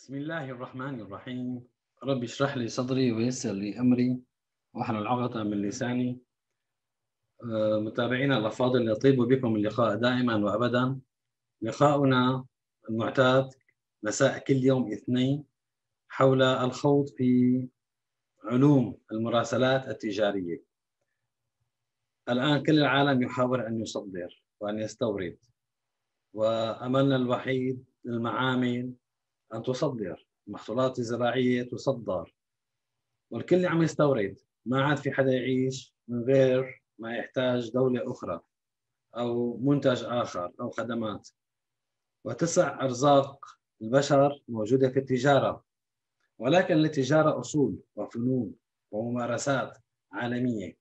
بسم الله الرحمن الرحيم. رب اشرح لي صدري ويسر لي أمري واحلل عقدة من لساني. متابعينا الأفاضل، يطيب بكم اللقاء دائما وأبدا. لقاؤنا المعتاد مساء كل يوم اثنين حول الخوض في علوم المراسلات التجارية. الآن كل العالم يحاول أن يصدر وأن يستورد، وأملنا الوحيد للمعامل أن تصدر المحصولات الزراعية، تصدر والكل عم يستورد. ما عاد في حدا يعيش من غير ما يحتاج دولة أخرى أو منتج آخر أو خدمات، وتسع أرزاق البشر موجودة في التجارة. ولكن للتجارة أصول وفنون وممارسات عالمية.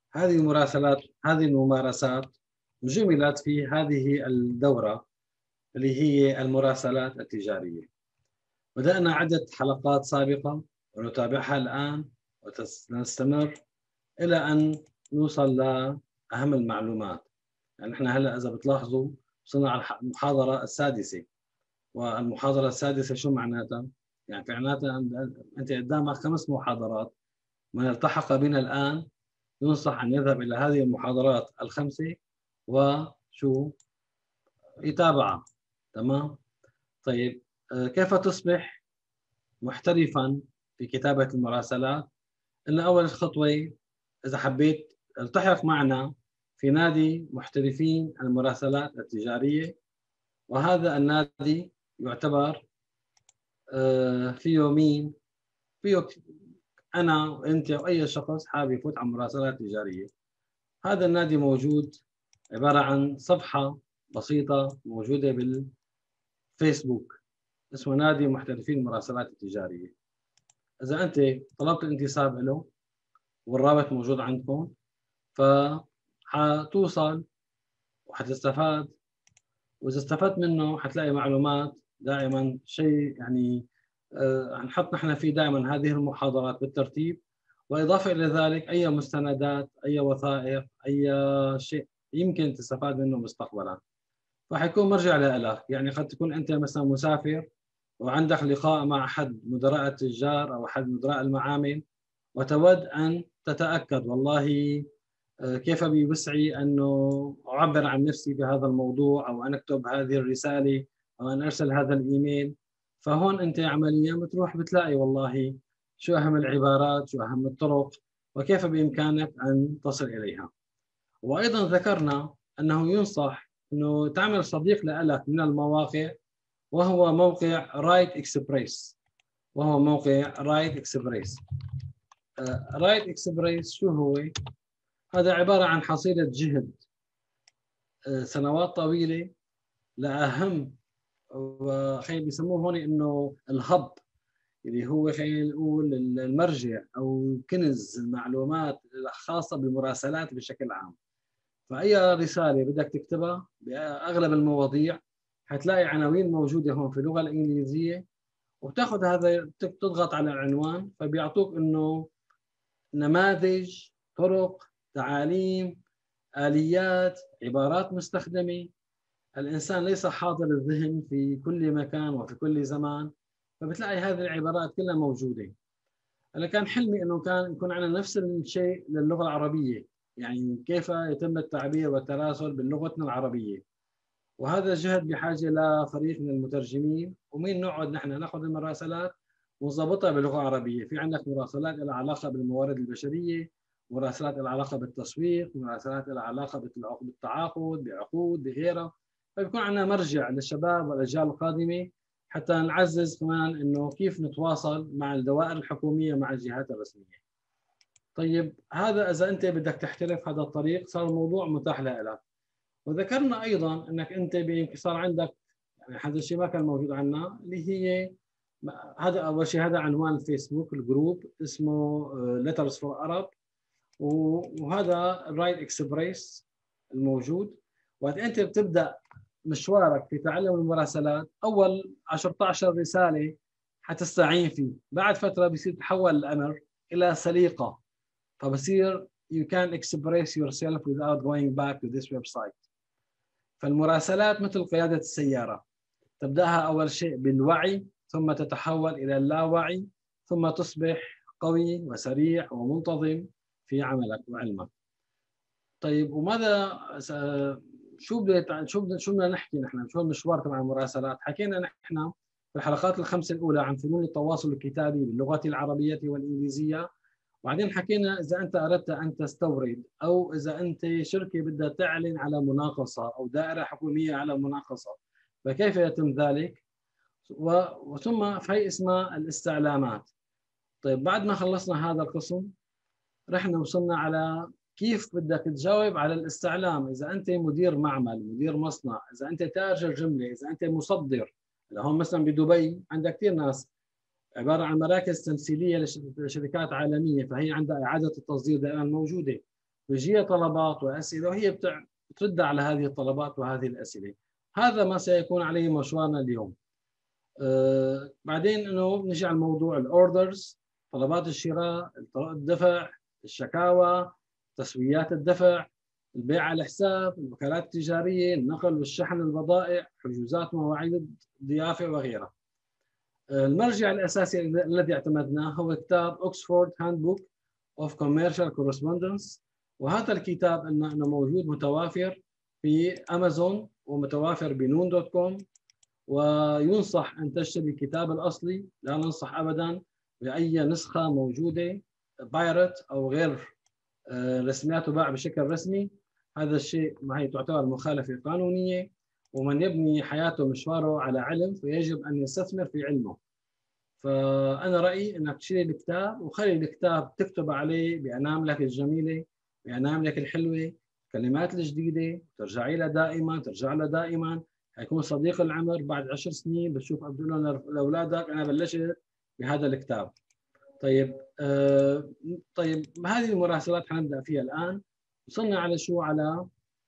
هذه الممارسات جملت في هذه الدورة اللي هي المراسلات التجارية. بدأنا عدة حلقات سابقة ونتابعها الآن ونستمر إلى أن نوصل لأهم المعلومات. يعني نحن هلأ إذا بتلاحظوا وصلنا على المحاضرة السادسة. والمحاضرة السادسة شو معناتها؟ يعني معناتها أنت قدامك 5 محاضرات. من التحق بنا الآن ينصح أن يذهب إلى هذه المحاضرات ال5 وشو يتابعها. تمام؟ طيب، كيف تصبح محترفا في كتابة المراسلات؟ إن أول خطوة، إذا حبيت التحق معنا في نادي محترفين المراسلات التجارية، وهذا النادي يعتبر فيه مين؟ فيه أنا وأنت وأي شخص حابب يفوت على مراسلات تجارية. هذا النادي موجود، عبارة عن صفحة بسيطة موجودة بالفيسبوك، اسمه نادي محترفين المراسلات التجارية. إذا أنت طلبت الانتساب له والرابط موجود عندكم، فحتوصل وحتستفاد. وإذا استفدت منه حتلاقي معلومات دائما شيء يعني. نحط نحن فيه دائما هذه المحاضرات بالترتيب، وإضافة إلى ذلك أي مستندات، أي وثائق، أي شيء يمكن تستفاد منه مستقبلا، فحيكون مرجع لك. يعني قد تكون أنت مثلا مسافر وعندك لقاء مع أحد مدراء التجار أو أحد مدراء المعامل، وتود أن تتأكد والله كيف بوسعي أنه أعبر عن نفسي بهذا الموضوع، أو أن أكتب هذه الرسالة، أو أن أرسل هذا الإيميل. فهون أنت عمليا بتروح بتلاقي والله شو أهم العبارات، شو أهم الطرق، وكيف بإمكانك أن تصل إليها. وأيضا ذكرنا أنه ينصح أنه تعمل صديق لك من المواقع، وهو موقع رايت إكسبريس. رايت إكسبريس شو هو؟ هذا عبارة عن حصيلة جهد سنوات طويلة لأهم، وخلينا بيسموه هون إنه الهب، اللي هو خلينا نقول المرجع أو كنز المعلومات الخاصة بالمراسلات بشكل عام. فأي رسالة بدك تكتبها بأغلب المواضيع حتلاقي عناوين موجودة هون في اللغة الإنجليزية، وبتاخذ هذا تضغط على العنوان فبيعطوك إنه نماذج، طرق، تعاليم، آليات، عبارات مستخدمة. الإنسان ليس حاضر الذهن في كل مكان وفي كل زمان، فبتلاقي هذه العبارات كلها موجودة. أنا كان حلمي أنه كان يكون عندنا نفس الشيء للغة العربية، يعني كيف يتم التعبير والتراسل بلغتنا العربية. وهذا جهد بحاجة لفريق من المترجمين، ومين نقعد نحن ناخذ المراسلات ونضبطها باللغة العربية. في عندك مراسلات لها علاقة بالموارد البشرية، مراسلات لها علاقة بالتسويق، مراسلات لها علاقة بالتعاقد، بعقود، بغيرها. فبيكون عندنا مرجع للشباب والأجيال القادمة حتى نعزز كمان إنه كيف نتواصل مع الدوائر الحكومية ومع الجهات الرسمية. طيب، هذا إذا أنت بدك تحترف هذا الطريق صار الموضوع متاح لك. وذكرنا أيضا أنك أنت صار عندك، يعني هذا الشيء ما كان موجود عندنا، اللي هي هذا أول شيء، هذا عنوان الفيسبوك، الجروب اسمه Letters for Arab، وهذا رايت إكسبريس الموجود. وقت أنت بتبدأ مشوارك في تعلم المراسلات، أول 14 رسالة حتستعين فيه، بعد فترة بيصير تحول الأمر إلى سليقة، فبصير you can express yourself without going back to this website. فالمراسلات مثل قيادة السيارة، تبدأها أول شيء بالوعي، ثم تتحول إلى اللاوعي، ثم تصبح قوي وسريع ومنتظم في عملك وعلمك. طيب وماذا شو بدنا نحكي نحن؟ شو المشوار تبع المراسلات؟ حكينا نحن في الحلقات الخمسة الأولى عن فنون التواصل الكتابي باللغة العربية والإنجليزية، وبعدين حكينا إذا أنت أردت أن تستورد أو إذا أنت شركة بدها تعلن على مناقصة أو دائرة حكومية على مناقصة، فكيف يتم ذلك؟ وثم في اسمها الاستعلامات. طيب بعد ما خلصنا هذا القسم رحنا وصلنا على كيف بدك تجاوب على الاستعلام. إذا أنت مدير معمل، مدير مصنع، إذا أنت تاجر جملة، إذا أنت مصدر. هون مثلا بدبي عندك كثير ناس عبارة عن مراكز تمثيلية لشركات عالمية، فهي عندها إعادة التصدير دائما موجودة، بيجيها طلبات وأسئلة وهي بترد على هذه الطلبات وهذه الأسئلة. هذا ما سيكون عليه مشوارنا اليوم. بعدين انه نجي على الموضوع الاوردرز، طلبات الشراء، الدفع، الشكاوى، تسويات الدفع، البيع على حساب، الوكالات التجاريه، النقل والشحن البضائع، حجوزات مواعيد الضيافه وغيرها. المرجع الاساسي الذي اعتمدناه هو كتاب اوكسفورد هاندبوك اوف كوميرشال كورسبوندنس، وهذا الكتاب انه موجود متوافر في امازون ومتوافر بنون دوت كوم، وينصح أن تشتري الكتاب الأصلي، لا ننصح أبدا بأي نسخة موجودة بايرت أو غير رسميات تباع بشكل رسمي. هذا الشيء هي تعتبر مخالفة قانونية، ومن يبني حياته مشواره على علم فيجب أن يستثمر في علمه. فأنا رأيي أنك تشتري الكتاب وخلي الكتاب تكتب عليه بأناملك الجميلة، بأناملك الحلوة، الكلمات الجديدة، ترجعي لها دائما، ترجع لها دائما. حيكون صديق العمر بعد 10 سنين بتشوف بتقول لهم لاولادك انا بلشت بهذا الكتاب. طيب طيب هذه المراسلات حنبدا فيها الان. وصلنا على شو؟ على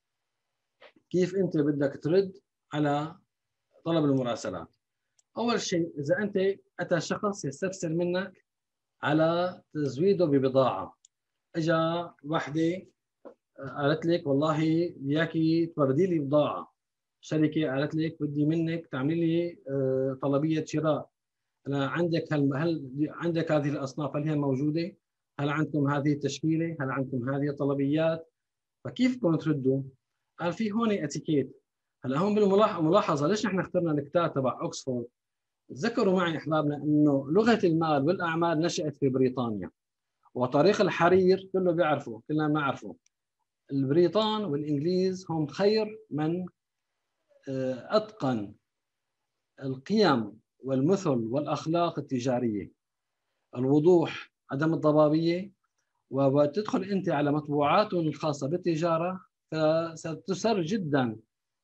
كيف انت بدك ترد على طلب المراسلات. اول شيء اذا انت اتى شخص يستفسر منك على تزويده ببضاعه، اجى وحده قالت لك والله وياكي توردي لي بضاعه، شركه قالت لك بدي منك تعملي لي طلبيه شراء، انا عندك هل عندك هذه الاصناف؟ هل هي موجوده؟ هل عندكم هذه التشكيله؟ هل عندكم هذه الطلبيات؟ فكيف بدكم تردوا؟ قال في هون اتيكيت. هلا هون بالملاحظه ليش نحن اخترنا الكتاب تبع اوكسفورد؟ تذكروا معي احبابنا انه لغه المال والاعمال نشات في بريطانيا، وطريق الحرير كله بيعرفه، كلنا بنعرفه. البريطان والانجليز هم خير من اتقن القيم والمثل والأخلاق التجارية، الوضوح، عدم الضبابية. وتدخل أنت على مطبوعاتهم الخاصة بالتجارة فستسر جدا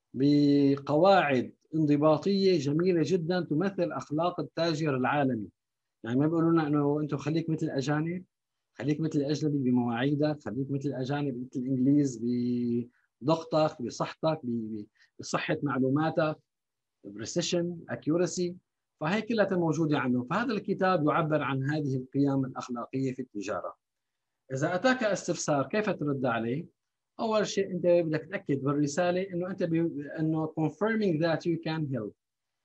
بقواعد انضباطية جميلة جدا تمثل أخلاق التاجر العالمي. يعني ما بيقولوا لنا أنه أنتم خليك مثل الأجانب، خليك مثل الأجنبي بمواعيدك، خليك مثل الأجانب مثل الإنجليز بضغطك، بصحتك، بصحة معلوماتك، بريسيشن، اكيورسي. فهي كلها موجوده عنه. فهذا الكتاب يعبر عن هذه القيم الاخلاقيه في التجاره. اذا اتاك استفسار كيف ترد عليه؟ اول شيء انت بدك تاكد بالرساله انه انت انه confirming that you can help،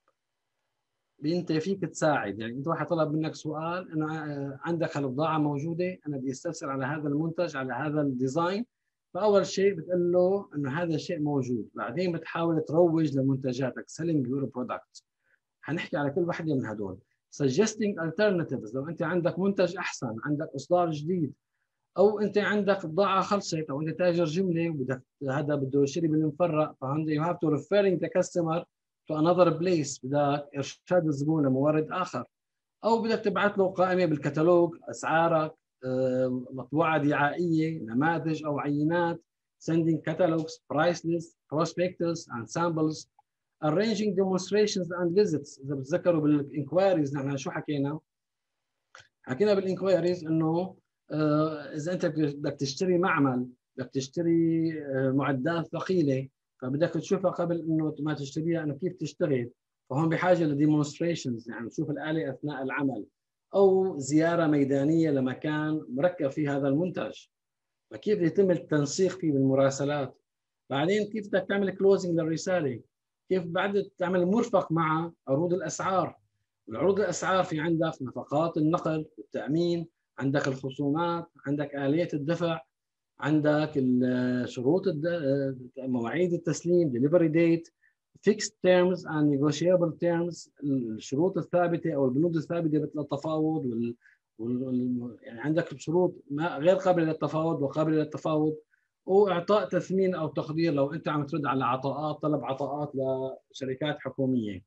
انت فيك تساعد. يعني انت واحد طلب منك سؤال انه عندك هالبضاعه موجوده، انا بدي استفسر على هذا المنتج، على هذا الديزاين. فاول شيء بتقول له انه هذا الشيء موجود، بعدين بتحاول تروج لمنتجاتك selling your product. حنحكي على كل وحده من هدول. suggesting alternatives، لو انت عندك منتج احسن، عندك اصدار جديد، او انت عندك بضاعه خلصت، او انت تاجر جمله وبدك هذا بده يشتري بالمفرق، فعندك you have to referring the customer to another place، بدك ارشاد الزبون لمورد اخر، او بدك تبعث له قائمه بالكتالوج اسعارك، مطبوعه دعائيه، نماذج او عينات، sending catalogs, price lists, prospectus and samples, arranging demonstrations and visits. اذا بتذكروا بالانكوايريز نحن شو حكينا؟ حكينا بالانكوايريز انه اذا انت بدك تشتري معمل، بدك تشتري معدات ثقيله، فبدك تشوفها قبل انه ما تشتريها انه كيف تشتغل. فهون بحاجه لديمونستريشنز، يعني تشوف الاله اثناء العمل، او زياره ميدانيه لمكان مركب فيه هذا المنتج، فكيف يتم التنسيق فيه بالمراسلات. بعدين كيف بدك تعمل كلوزنج للرساله، كيف بعد تعمل مرفق مع عروض الاسعار، العروض الأسعار في عندك نفقات النقل والتأمين، عندك الخصومات، عندك آلية الدفع، عندك شروط مواعيد التسليم delivery date fixed terms and negotiable terms، الشروط الثابتة أو البنود الثابتة مثل التفاوض يعني عندك شروط ما غير قابلة للتفاوض وقابلة للتفاوض، وإعطاء تثمين أو تقدير لو أنت عم ترد على عطاءات، طلب عطاءات لشركات حكومية.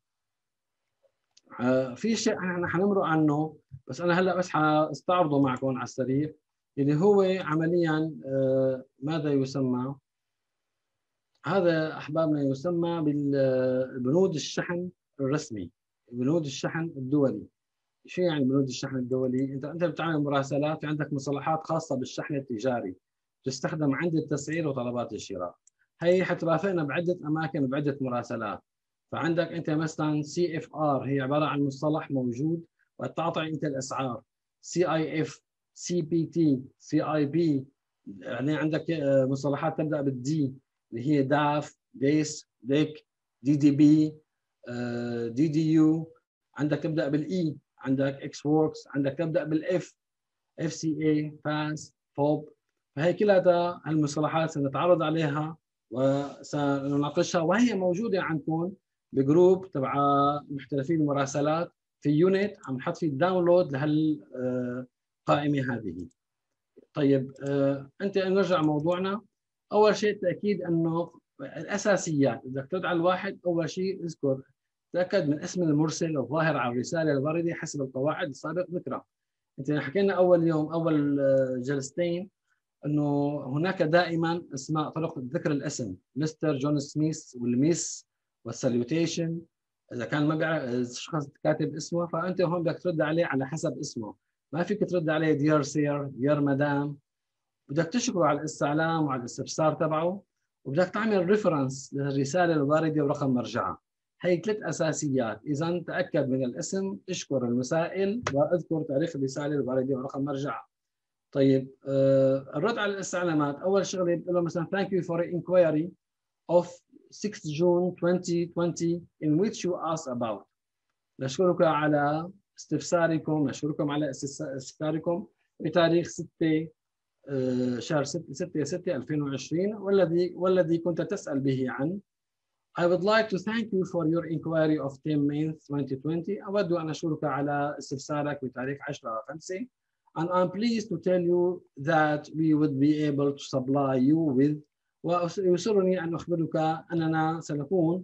في شيء احنا حنمرق عنه بس انا هلا بس حاستعرضه معكم على السريع، اللي هو عمليا ماذا يسمى هذا احبابنا، يسمى بالبنود الشحن الرسمي، بنود الشحن الدولي. شو يعني بنود الشحن الدولي؟ انت بتعمل مراسلات، في عندك مصطلحات خاصه بالشحن التجاري تستخدم عند التسعير وطلبات الشراء، هي حترافقنا بعده اماكن وبعده مراسلات. فعندك انت مثلا سي اف ار، هي عباره عن مصطلح موجود وتعطي انت الاسعار. سي اي اف، سي بي تي، سي اي بي، يعني عندك مصطلحات تبدا بالدي اللي هي داف، ديس، ديك، دي دي بي، دي دي يو. عندك تبدا بالاي، عندك اكس ووركس، عندك تبدا بالاف، اف سي اي، فاس، فوب. فهي كلها المصطلحات سنتعرض عليها وسنناقشها، وهي موجوده عندكم بجروب تبع محترفين المراسلات في يونت، عم نحط فيه الداونلود لهالقائمه هذه. طيب انت نرجع موضوعنا. اول شيء التاكيد انه الاساسيات، اذا بدك تدعى الواحد اول شيء اذكر تاكد من اسم المرسل الظاهر على الرساله البريديه حسب القواعد السابق ذكرها. انت حكينا اول يوم اول جلستين انه هناك دائما اسماء طرق ذكر الاسم، مستر جون سميث والميس والساليوتيشن. اذا كان ما بيعرف الشخص كاتب اسمه فانت هون بدك ترد عليه على حسب اسمه، ما فيك ترد عليه ديار سير، ديار مدام. بدك تشكره على الاستعلام وعلى الاستفسار تبعه، وبدك تعمل ريفرنس للرساله الوارده ورقم مرجعها. هي ثلاث اساسيات، اذا تاكد من الاسم، اشكر المسائل، واذكر تاريخ الرساله الوارده ورقم مرجعها. طيب الرد على الاستعلامات، اول شغله بتقول له مثلا thank you for inquiry of 6 June 2020 in which you asked about. نشكرك على استفساركم، نشكركم على استفساركم بتاريخ 6 شهر 6 2020 والذي كنت تسأل به عن. I would like to thank you for your inquiry of 10 May 2020. أود أن أشكرك على استفسارك بتاريخ 10/5 and I'm pleased to tell you that we would be able to supply you with. ويسرني أن أخبرك أننا سنكون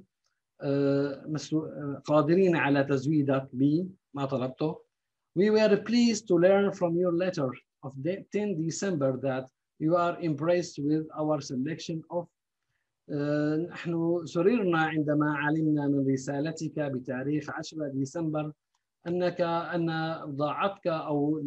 قادرين على تزويدك بما طلبته. We were pleased to learn from your letter of 10 December that you are impressed with our selection of. نحن سررنا عندما علمنا من رسالتك بتاريخ 10 ديسمبر أن بضاعتك أو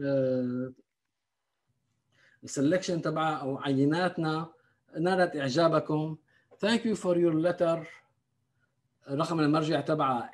السلكشن تبع أو عيناتنا نالت إعجابكم. Thank you for your letter. رقم المرجع تبعها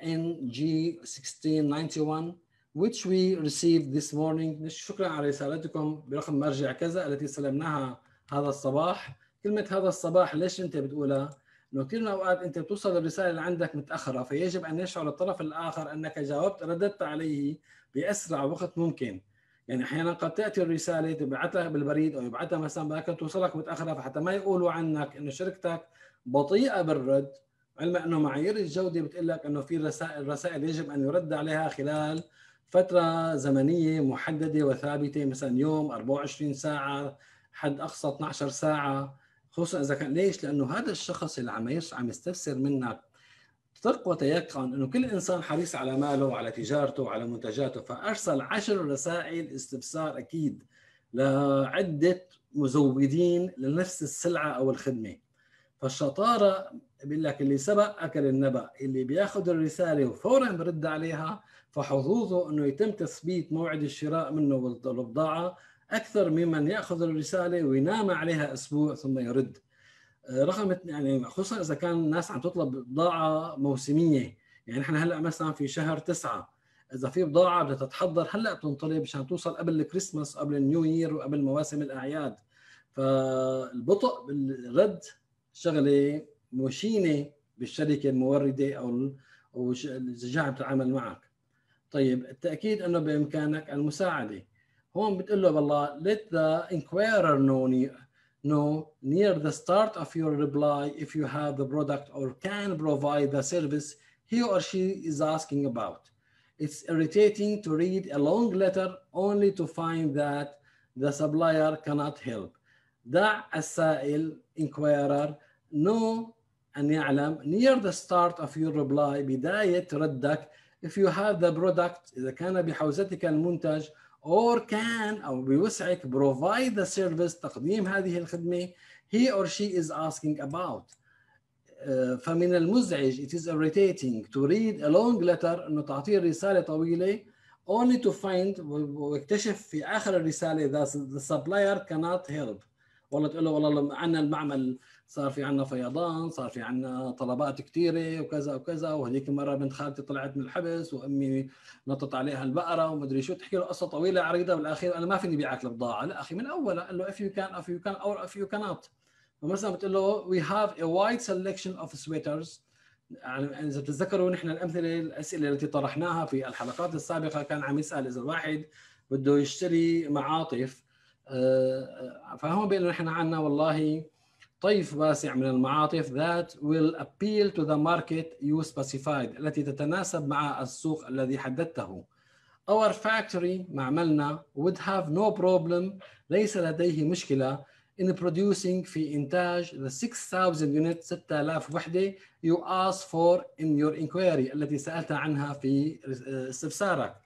NG1691 which we received this morning. شكرا على رسالتكم برقم مرجع كذا التي استلمناها هذا الصباح. كلمة هذا الصباح ليش أنت بتقولها؟ إنه كثير من الأوقات أنت بتوصل الرسالة اللي عندك متأخرة، فيجب أن يشعر الطرف الآخر أنك رددت عليه بأسرع وقت ممكن. يعني أحيانا قد تأتي الرسالة تبعتها بالبريد أو يبعتها مثلا لكن توصلك متأخرة، فحتى ما يقولوا عنك إنه شركتك بطيئة بالرد، علما انه معايير الجوده بتقول لك انه في رسائل يجب ان يرد عليها خلال فتره زمنيه محدده وثابته، مثلا يوم، 24 ساعه، حد اقصى 12 ساعه، خصوصا اذا كان. ليش؟ لانه هذا الشخص اللي عم يستفسر منك ثق وتيقن انه كل انسان حريص على ماله وعلى تجارته وعلى منتجاته، فارسل 10 رسائل استفسار اكيد لعده مزودين لنفس السلعه او الخدمه. فالشطاره بيقول لك اللي سبق اكل النبأ، اللي بياخذ الرساله وفورا برد عليها فحظوظه انه يتم تثبيت موعد الشراء منه والبضاعه اكثر ممن ياخذ الرساله وينام عليها اسبوع ثم يرد. رقم يعني خصوصا اذا كان الناس عم تطلب بضاعه موسميه، يعني احنا هلا مثلا في شهر 9، اذا في بضاعه بدها تتحضر هلا بتنطلب مشان توصل قبل الكريسماس قبل النيو يير وقبل مواسم الاعياد، فالبطء بالرد شغله مشينه بالشركه المورده او الجهه عم تتعامل معك. طيب التأكيد أنه بإمكانك المساعدة. هون بتقول له والله let the inquirer know near the start of your reply if you have the product or can provide the service he or she is asking about. It's irritating to read a long letter only to find that the supplier cannot help. دع السائل inquirer know أن يعلم near the start of your reply بداية ردك if you have the product إذا كان بحوزتك المنتج or can أو بوسعك provide the service تقديم هذه الخدمة he or she is asking about. فمن المزعج it is irritating to read a long letter إنه تعطيه رسالة طويلة only to find واكتشف في آخر الرسالة that the supplier cannot help. والله تقول له والله عنا المعمل صار في عنا فيضان، صار في عنا طلبات كثيره وكذا وكذا، وهذيك مره بنت خالتي طلعت من الحبس وامي نطت عليها البقره ومدري شو، تحكي له قصه طويله عريضه، بالاخير انا ما فيني بيعك البضاعه. لا اخي من اولها قال له if you can or if you cannot. فمثلا بتقول له we have a wide selection of sweaters. يعني اذا بتتذكروا نحن الاسئله التي طرحناها في الحلقات السابقه كان عم يسال اذا الواحد بده يشتري معاطف، فهم بيقولوا نحن عندنا والله طيف واسع من المعاطف that will appeal to the market you specified التي تتناسب مع السوق الذي حددته. Our factory معملنا would have no problem ليس لديه مشكلة in producing في إنتاج the 6,000 unit 6,000 وحدة you asked for in your inquiry التي سألت عنها في استفسارك.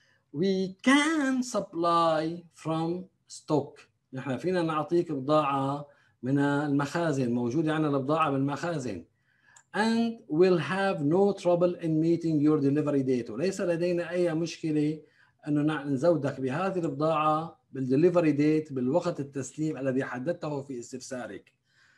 We can supply from stock. نحن فينا نعطيك بضاعة من المخازن، موجودة عندنا البضاعة بالمخازن. And we'll have no trouble in meeting your delivery date. وليس لدينا أي مشكلة أنه نزودك بهذه البضاعة بالدليفري ديت بالوقت التسليم الذي حددته في استفسارك.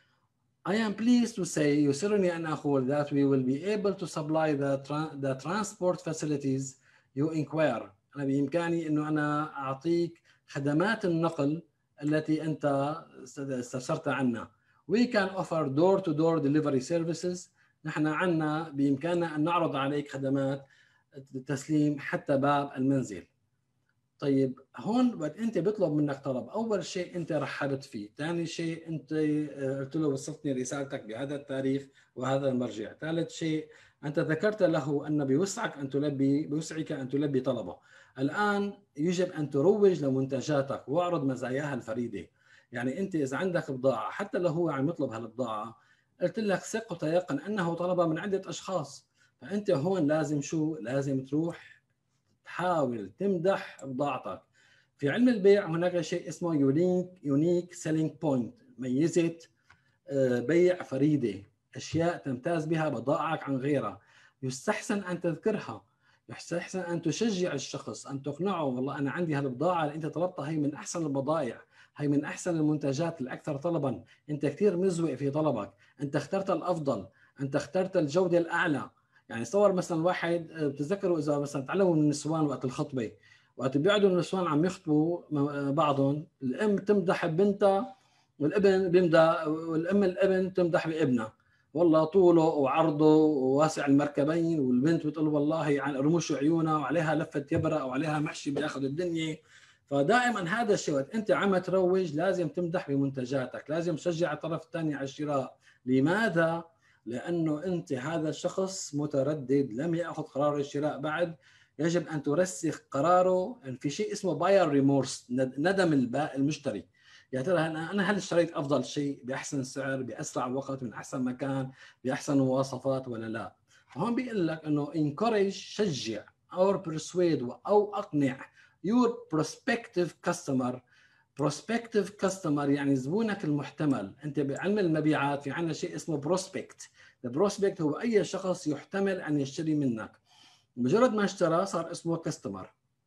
I am pleased to say يسرني أن أقول that we will be able to supply the transport facilities you inquire. أنا بإمكاني أنه أنا أعطيك خدمات النقل التي أنت استفسرت عنها. We can offer door-to-door delivery services. نحن عنا بإمكاننا أن نعرض عليك خدمات التسليم حتى باب المنزل. طيب هون وقت أنت بيطلب منك طلب، أول شيء أنت رحبت فيه، ثاني شيء أنت قلت له وصلتني رسالتك بهذا التاريخ وهذا المرجع، ثالث شيء أنت ذكرت له أن بوسعك أن تلبي طلبه. الآن يجب أن تروج لمنتجاتك واعرض مزاياها الفريدة. يعني أنت إذا عندك بضاعة حتى لو هو عم يطلب هالبضاعة، قلت لك ثق وتيقن أنه طلبها من عدة أشخاص، فأنت هون لازم شو؟ لازم تروح تحاول تمدح بضاعتك. في علم البيع هناك شيء اسمه يونيك سيلينج بوينت، ميزة بيع فريدة، أشياء تمتاز بها بضائعك عن غيرها، يستحسن أن تذكرها، يستحسن أن تشجع الشخص، أن تقنعه والله أنا عندي هالبضاعة اللي أنت طلبتها هي من أحسن البضائع، هي من أحسن المنتجات الأكثر طلبا، أنت كثير مزوئ في طلبك، أنت اخترت الأفضل، أنت اخترت الجودة الأعلى. يعني صور مثلا واحد بتتذكروا اذا مثلا تعلموا من النسوان وقت الخطبه، وقت بيقعدوا النسوان عم يخطبوا بعضهم، الام تمدح ببنتها والابن بيمدح، الابن تمدح بابنها، والله طوله وعرضه وواسع المركبين، والبنت بتقول والله عن رموش عيونها وعليها لفه يبرة وعليها محشي بياخذ الدنيا. فدائما هذا الشيء وقت انت عم تروج لازم تمدح بمنتجاتك، لازم تشجع الطرف الثاني على الشراء. لماذا؟ لأنه أنت هذا الشخص متردد لم يأخذ قرار الشراء بعد، يجب أن ترسخ قراره في شيء اسمه باير ريمورس، ندم المشتري. يا ترى أنا هل اشتريت أفضل شيء بأحسن سعر بأسرع وقت من أحسن مكان بأحسن مواصفات ولا لا؟ هون بيقول لك أنه encourage شجع or persuade أو أقنع your prospective customer. prospective customer يعني زبونك المحتمل. انت بعلم المبيعات في عندنا شيء اسمه prospect. البروسبكت هو اي شخص يحتمل ان يشتري منك، مجرد ما اشترى صار اسمه customer،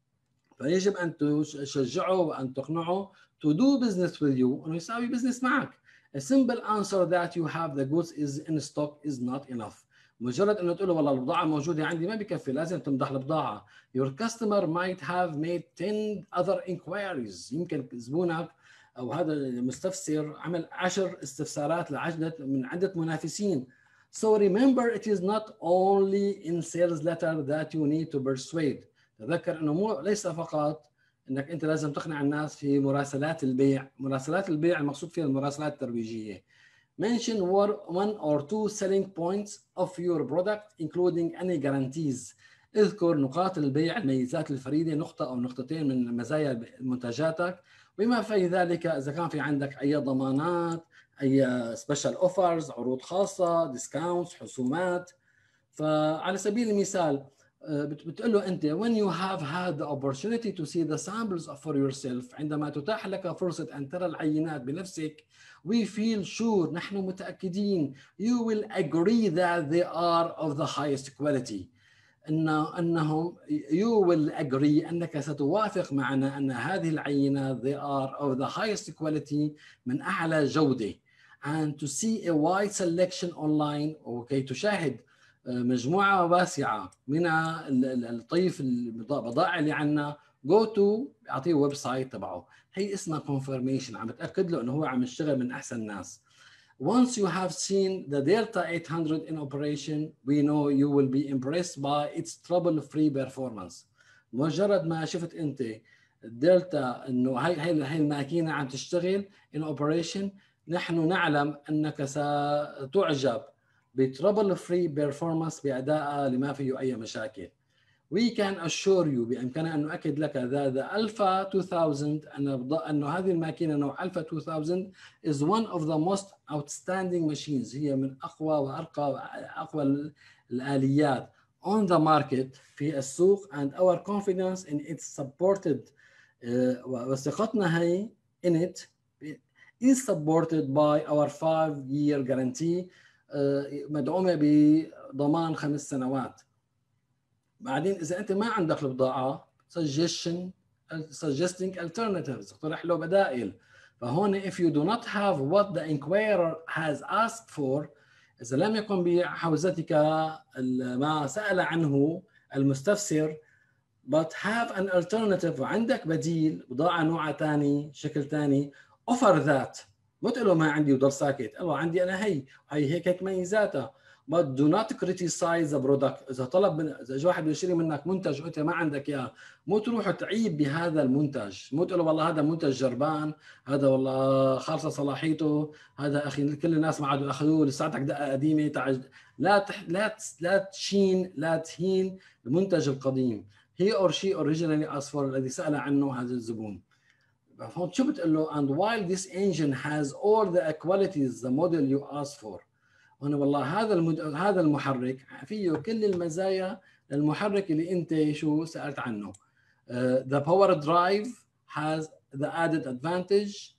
فيجب ان تشجعه وان تقنعه to do business with you، انه يساوي بزنس معك. A simple answer that you have the goods is in stock is not enough. مجرد انه تقول له والله البضاعه موجوده عندي ما بكفي، لازم تمدح البضاعه. Your customer might have made 10 other inquiries. يمكن زبونك او هذا المستفسر عمل 10 استفسارات من عده منافسين. So remember it is not only in sales letter that you need to persuade. تذكر انه مو ليس فقط انك انت لازم تقنع الناس في مراسلات البيع. مراسلات البيع المقصود فيها المراسلات الترويجيه. Mention one or two selling points of your product including any guarantees. اذكر نقاط البيع، الميزات الفريدة، نقطة أو نقطتين من مزايا منتجاتك، بما في ذلك إذا كان في عندك أي ضمانات، أي سبيشال أوفرز، عروض خاصة، ديسكاونتس، حسومات. فعلى سبيل المثال بتقول له أنت when you have had the opportunity to see the samples for yourself، عندما تتاح لك فرصة أن ترى العينات بنفسك، we feel sure، نحن متأكدين، you will agree that they are of the highest quality، أنهم you will agree أنك ستوافق معنا أن هذه العينات they are of the highest quality، من أعلى جودة. and to see a wide selection online، وكي تشاهد مجموعة واسعة من الطيف البضائع اللي عنا، go to أعطيه ويب سايت تبعه. هي اسمها confirmation، عم بتأكد له أنه هو عم يشتغل من أحسن الناس. Once you have seen the Delta 800 in operation, we know you will be impressed by its trouble-free performance. مجرد ما شفت أنت الدلتا إنه هاي الماكينة عم تشتغل in operation، نحن نعلم أنك ستعجب بترابل فري بيرفورمانس، بأدائها لما فيه أي مشاكل. We can assure you، بإمكاننا أن نؤكد لك that Alpha 2000، أن هذه الماكينة نوع Alpha 2000 is one of the most outstanding machines، هي من أقوى وأقوى الآليات on the market، في السوق. and our confidence in its supported وثقتنا هي in it is supported by our 5-year guarantee، مدعومة بضمان 5 سنوات. بعدين إذا أنت ما عندك البضاعة suggesting alternatives، اقترح له بدائل. فهون if you do not have what the inquirer has asked for، إذا لم يكن بحوزتك ما سأل عنه المستفسر، but have an alternative، وعندك بديل، بضاعة نوعها ثاني، شكل ثاني، offer that. مو تقول له ما عندي وضل ساكت، الله عندي أنا هي هيك ميزاتها. but do not criticize the product. إذا طلب إذا واحد بيشتري منك منتج وأنت ما عندك إياه، مو تروح تعيب بهذا المنتج، مو تقول له والله هذا منتج جربان، هذا والله خالصة صلاحيته، هذا أخي كل الناس ما عادوا أخذوه، لساتك دقة قديمة لا تهين المنتج القديم. he or she originally asked for، الذي سأل عنه هذا الزبون. فهون شو بتقول له and while this engine has all the qualities the model you asked for، هنا والله هذا المحرك فيه كل المزايا للمحرك اللي انت شو سألت عنه. the power drive has the added advantage،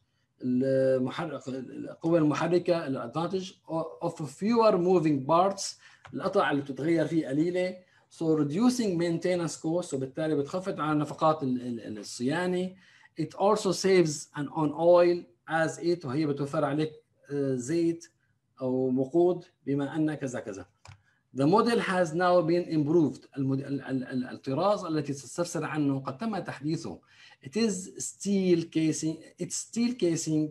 القوة المحركة الادفانتج of fewer moving parts، القطع اللي بتتغير فيه قليلة. so reducing maintenance costs، وبالتالي بتخفض على نفقات الصيانة. it also saves on oil as it، وهي بتوفر عليك زيت أو وقود بما أن كذا كذا. The model has now been improved، الطراز التي تستفسر عنه قد تم تحديثه. It is steel casing، it's steel casing،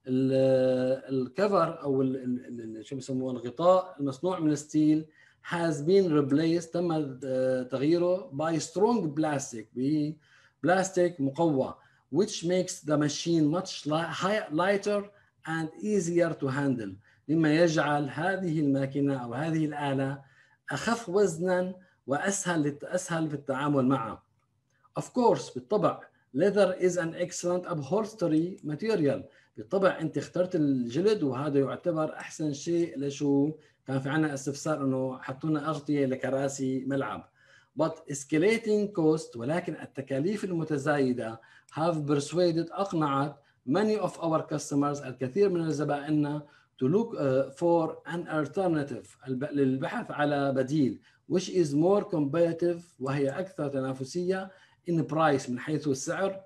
الكفر أو شو بيسموه الغطاء المصنوع من الستيل has been replaced، تم تغييره by strong plastic، ببلاستيك مقوى، which makes the machine much lighter and easier to handle، مما يجعل هذه الماكينة أو هذه الآلة أخف وزناً وأسهل في التعامل معها. Of course، بالطبع leather is an excellent upholstery material، بالطبع أنت اخترت الجلد وهذا يعتبر أحسن شيء. لشو كان في عنا استفسار إنه حطونا أغطية لكراسي ملعب. but escalating cost، ولكن التكاليف المتزايدة have persuaded، أقنعت many of our customers، الكثير من زبائننا to look for an alternative، للبحث على بديل which is more competitive، وهي أكثر تنافسية in price، من حيث السعر.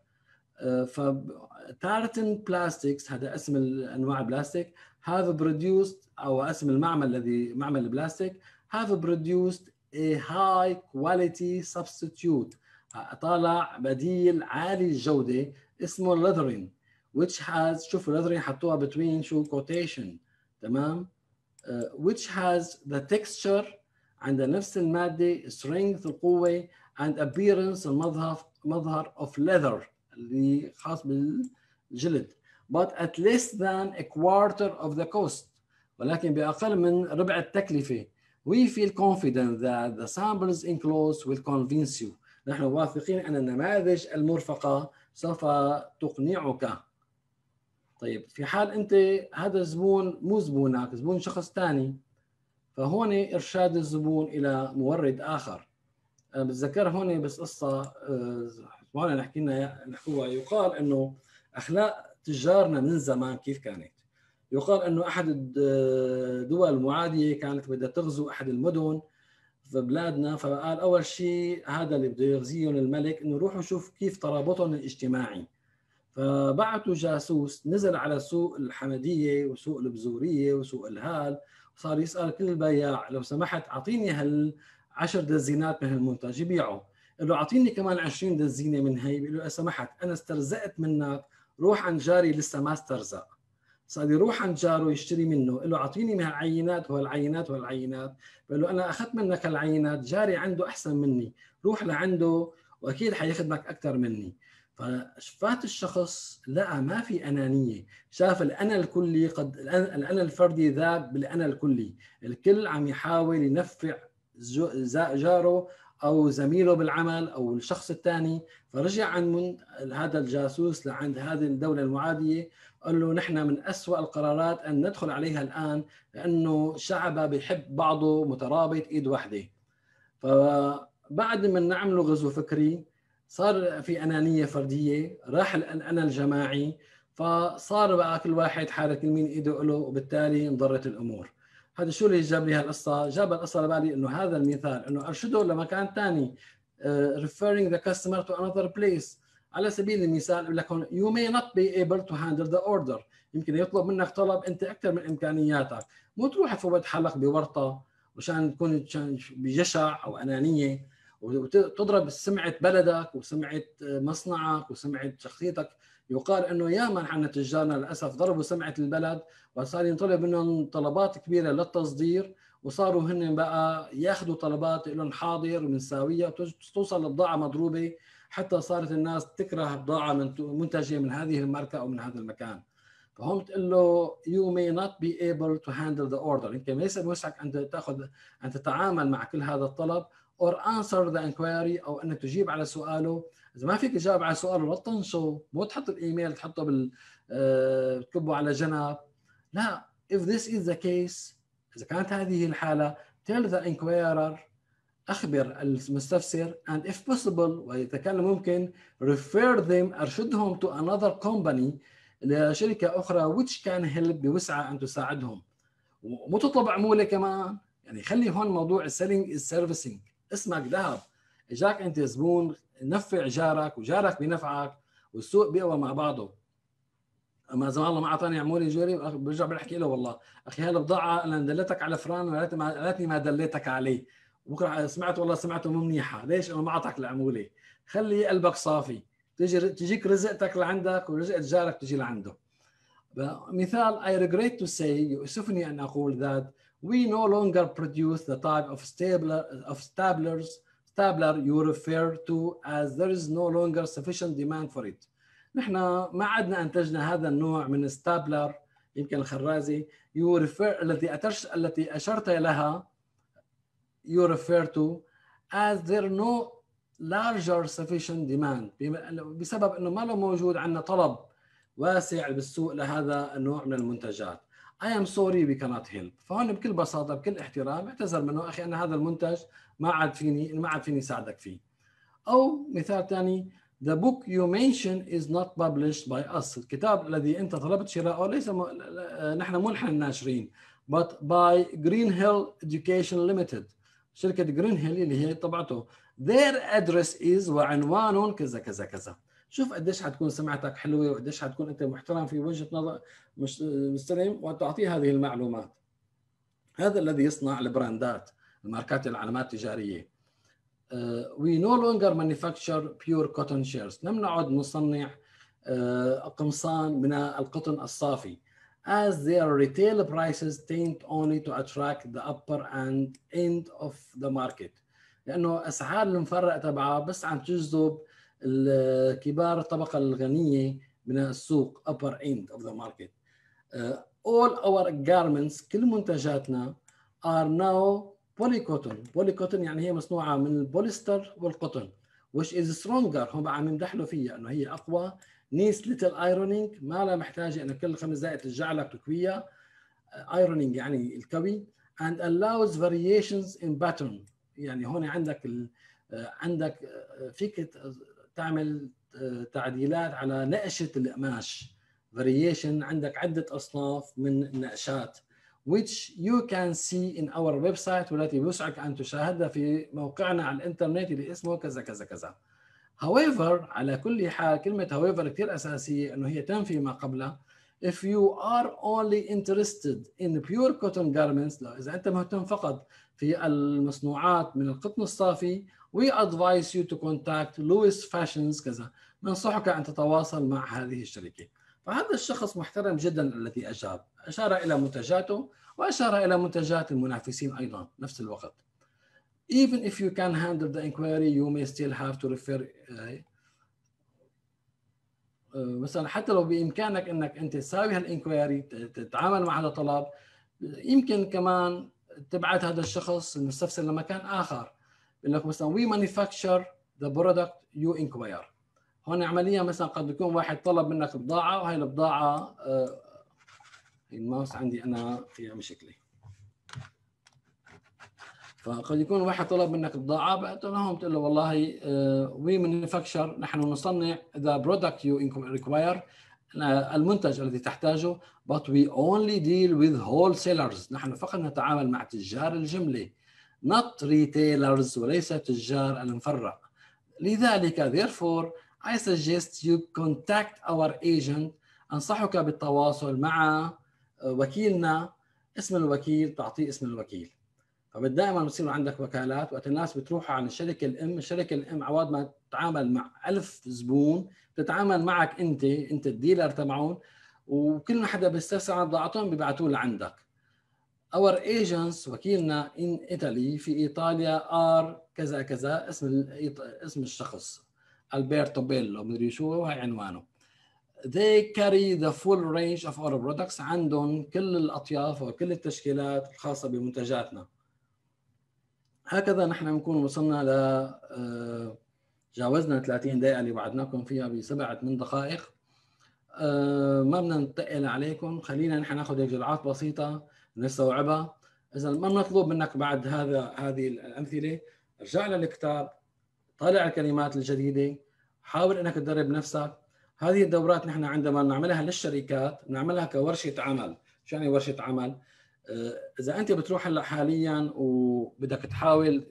فتارتن بلاستيكس، هذا اسم أنواع البلاستيك، have produced، أو اسم معمل البلاستيك، have produced a high quality substitute، طالع بديل عالي الجودة اسمه leathering، which has، شوفوا leathering حطوها between شو quotation، تمام، which has the texture، عند نفس المادة strength القوة and appearance المظهر of leather اللي خاص بالجلد but at less than a quarter of the cost ولكن بأقل من ربع التكلفة. We feel confident that the samples enclosed will convince you. نحن واثقين أن النماذج المرفقة سوف تقنعك. طيب في حال أنت هذا الزبون مو زبونك، زبون شخص ثاني، فهون إرشاد الزبون إلى مورد آخر. أنا بتذكر هون بس قصة هون نحكوها. يقال إنه أخلاق تجارنا من زمان كيف كانت. يقال إنه أحد الدول المعادية كانت بدها تغزو أحد المدن في بلادنا، فقال أول شيء هذا اللي بده يغزيهم الملك إنه روحوا شوف كيف ترابطهم الاجتماعي. فبعثوا جاسوس نزل على سوق الحمدية وسوق البزورية وسوق الهال، وصار يسأل كل البياع لو سمحت أعطيني 10 دزينات من هالمنتج يبيعه. قال له أعطيني كمان 20 دزينة من هي. بيقول له سمحت أنا استرزقت منك، روح عند جاري لسه ما استرزق. صار يروح عند جاره يشتري منه، قال له أعطيني من هالعينات وهالعينات وهالعينات. بيقول له أنا أخذت منك هالعينات، جاري عنده أحسن مني، روح لعنده وأكيد حيخدمك أكثر مني. فشفات الشخص لا ما في أنانية، شاف الأنا الكلي الأنا الفردي ذاب بالأنا الكلي، الكل عم يحاول ينفع جاره أو زميله بالعمل أو الشخص الثاني. فرجع عن هذا الجاسوس لعند هذه الدولة المعادية، قال له نحن من أسوأ القرارات أن ندخل عليها الآن لأنه شعبها بيحب بعضه مترابط إيد واحدة. فبعد ما نعمله غزو فكري صار في أنانية فردية، راح الأنا الجماعي، فصار بقى كل واحد حارك يمين إيده له، وبالتالي انضرت الأمور. هذا شو اللي جاب لي هالقصة؟ جاب القصة لبالي إنه هذا المثال إنه أرشده لمكان ثاني referring the customer to another place. على سبيل المثال يقول لك you may not be able to handle the order. يمكن يطلب منك طلب أنت أكثر من إمكانياتك، مو تروح تفوت حالك بورطة وشان تكون بجشع أو أنانية وتضرب سمعة بلدك وسمعة مصنعك وسمعة شخصيتك. يقال انه ياما عنا تجارنا للاسف ضربوا سمعة البلد وصار ينطلب منهم طلبات كبيرة للتصدير، وصاروا هن بقى ياخذوا طلبات لهم حاضر ومنساوية، توصل البضاعة مضروبة حتى صارت الناس تكره بضاعة منتجة من هذه الماركة او من هذا المكان. فهم تقول له you may not be able to handle the order. يمكن ليس بوسعك أن تتعامل مع كل هذا الطلب or answer the inquiry، أو أنك تجيب على سؤاله. إذا ما فيك تجاوب على سؤاله لا تطنشه، مو تحط الإيميل تحطه تكبه على جنب. لا، if this is the case، إذا كانت هذه الحالة tell the inquirer، أخبر المستفسر and if possible وإذا كان ممكن refer them، أرشدهم to another company، لشركة أخرى which can help بوسعة أن تساعدهم. ومو تطلب عمولة كمان، يعني خلي هون موضوع السيلينج is servicing. اسمك ذهب، اجاك انت زبون، نفع جارك وجارك بنفعك والسوق بيقوى مع بعضه. اما اذا والله ما اعطاني عمولة جوري برجع بحكي له والله اخي هذا بضاعة انا دلتك على فران ولاتني ما دليتك عليه، بكره سمعت والله سمعته مو منيحة، ليش انا ما اعطاك العمولة؟ خلي قلبك صافي، تجيك رزقتك لعندك ورزقة جارك تجي لعنده. مثال I regret to say، يؤسفني أن أقول that we no longer produce the type of stabler you refer to as there is no longer sufficient demand for it. نحن ما عدنا أنتجنا هذا النوع من الستابلر، يمكن الخرازي you refer التي أشرت لها you refer to as there no larger sufficient demand، بسبب أنه ما له موجود عندنا طلب واسع بالسوق لهذا النوع من المنتجات. I am sorry we cannot help. فهون بكل بساطة بكل احترام اعتذر منه، أخي أنا هذا المنتج ما عاد فيني ساعدك فيه. أو مثال ثاني the book you mention is not published by us. الكتاب الذي أنت طلبت شراءه ليس نحن مو نحن الناشرين but by Green Hill Education Limited، شركة Green Hill اللي هي طبعته their address is وعنوانهم كذا كذا كذا. شوف قديش حتكون سمعتك حلوة وقديش حتكون أنت محترم في وجهة نظر مستلم وتعطيه هذه المعلومات. هذا الذي يصنع البراندات، الماركات، العلامات التجارية. We no longer manufacture pure cotton shirts. لم نعد نصنع قمصان من القطن الصافي as their retail prices tend only to attract the upper end of the market. لانه اسعار المفرق تبعها بس عم تجذب كبار الطبقه الغنيه من السوق upper end of the market. all our garments كل منتجاتنا are now polycotton. polycotton يعني هي مصنوعه من البوليستر والقطن which is stronger. هم عم يمدحلوا فيها انه هي اقوى. needs little ironing ما لها محتاجه انه كل 5 دقائق ترجع لك تكويها. ironing يعني الكوي. and allows variations in pattern. يعني هون عندك فيك تعمل تعديلات على نقشه القماش. variation عندك عده اصناف من النقشات which you can see in our website والتي يسعك ان تشاهدها في موقعنا على الانترنت اللي اسمه كذا كذا كذا. however على كل حال كلمه however كثير اساسيه انه هي تنفي ما قبلها. if you are only interested in pure cotton garments اذا انت مهتم فقط في المصنوعات من القطن الصافي we advise you to contact Louis Fashions كذا. ننصحك ان تتواصل مع هذه الشركه. فهذا الشخص محترم جدا الذي اجاب. اشار الى منتجاته واشار الى منتجات المنافسين ايضا نفس الوقت. even if you can handle the inquiry you may still have to refer مثلا حتى لو بامكانك انك انت تساوي هالانكوايري تتعامل مع هذا الطلب يمكن كمان تبعت هذا الشخص المستفسر لمكان اخر. بقول لك مثلا we manufacture the product you inquire. هون عمليا مثلا قد يكون واحد طلب منك بضاعه وهي البضاعه الماوس عندي انا فيها مشكله. فقد يكون واحد طلب منك بضاعه بقول لهم تقول له والله وي مانيفاكتشر نحن نصنع ذا برودكت يو ريكواير المنتج الذي تحتاجه but we only deal with wholesalers. نحن فقط نتعامل مع تجار الجمله not retailers وليس تجار المفرق. لذلك therefore I suggest you contact our agent. انصحك بالتواصل مع وكيلنا. اسم الوكيل تعطيه اسم الوكيل. فدائما بصير عندك وكالات وقت الناس بتروح على الشركه الام عوض ما تتعامل مع 1000 زبون تتعامل معك انت الديلر تبعهم وكل ما حدا بيستفسر عن بضاعتهم بيبعتوه لعندك. اور ايجنتس وكيلنا ان ايطالي في ايطاليا ار كذا كذا اسم الشخص البرتو بيلو مدري شو وهي عنوانه. They carry the full range of our products. عندهم كل الاطياف وكل التشكيلات الخاصه بمنتجاتنا. هكذا نحن بنكون وصلنا ل جاوزنا 30 دقيقة اللي وعدناكم فيها ب7 دقائق. ما بدنا نتقل عليكم. خلينا نحن ناخذ جرعات بسيطة نستوعبها. إذا ما نطلب منك بعد هذه الأمثلة ارجع للكتاب طالع الكلمات الجديدة حاول إنك تدرب نفسك. هذه الدورات نحن عندما نعملها للشركات نعملها كورشة عمل. شو يعني ورشة عمل؟ إذا أنت بتروح هلا حاليا وبدك تحاول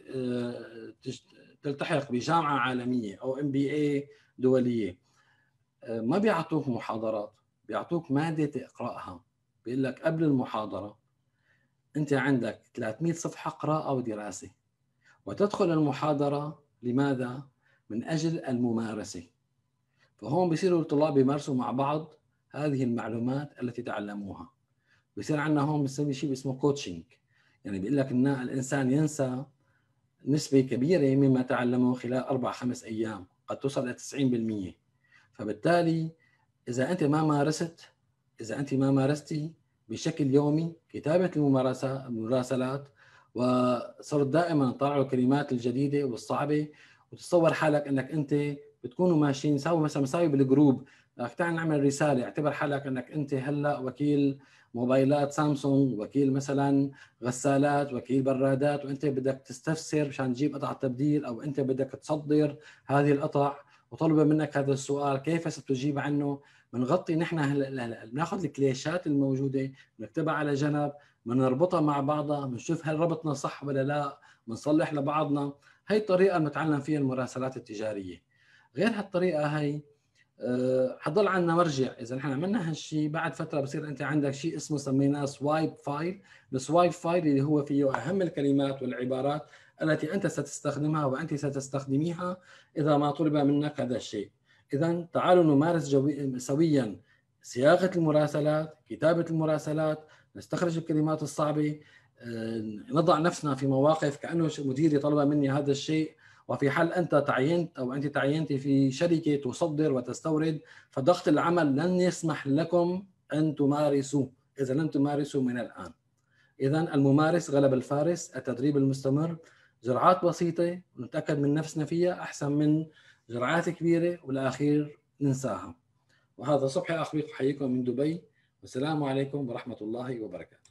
تلتحق بجامعة عالمية أو MBA دولية ما بيعطوك محاضرات بيعطوك مادة تقرأها. بيقول لك قبل المحاضرة أنت عندك 300 صفحة قراءة ودراسة وتدخل المحاضرة لماذا؟ من أجل الممارسة. فهون بيصيروا الطلاب يمارسوا مع بعض هذه المعلومات التي تعلموها. بيصير عندنا هون بنسوي شيء اسمه كوتشنج. يعني بيقول لك ان الانسان ينسى نسبه كبيره مما تعلمه خلال 4-5 ايام قد توصل الى 90%. فبالتالي اذا انت ما مارستي بشكل يومي كتابه المراسلات وصرت دائما تطلع الكلمات الجديده والصعبه وتتصور حالك انك انت بتكونوا ماشيين مساوي بالجروب تعال نعمل رساله. اعتبر حالك انك انت هلا وكيل موبايلات سامسونج وكيل مثلا غسالات وكيل برادات وانت بدك تستفسر مشان تجيب قطع تبديل او انت بدك تصدر هذه القطع وطلب منك هذا السؤال كيف ستجيب عنه. بنغطي نحن بناخذ الكليشات الموجوده بنكتبها على جنب بنربطها مع بعضها بنشوف هل ربطنا صح ولا لا بنصلح لبعضنا. هي الطريقه بنتعلم فيها المراسلات التجاريه. غير هالطريقه هي حضل عندنا مرجع. اذا نحن عملنا هالشيء بعد فتره بصير انت عندك شيء اسمه سميناه سوايب فايل. السوايب فايل اللي هو فيه اهم الكلمات والعبارات التي انت ستستخدمها وانت ستستخدميها اذا ما طلب منك هذا الشيء. اذا تعالوا نمارس سويا صياغه المراسلات كتابه المراسلات نستخرج الكلمات الصعبه نضع نفسنا في مواقف كأنه مديري طلب مني هذا الشيء، وفي حال أنت تعينت أو أنت تعينتي في شركة تصدر وتستورد، فضغط العمل لن يسمح لكم أن تمارسوا إذا لم تمارسوا من الآن. إذن الممارس غلب الفارس، التدريب المستمر، جرعات بسيطة نتأكد من نفسنا فيها أحسن من جرعات كبيرة والأخير ننساها. وهذا صبحي أخويكم، حييكم من دبي، والسلام عليكم ورحمة الله وبركاته.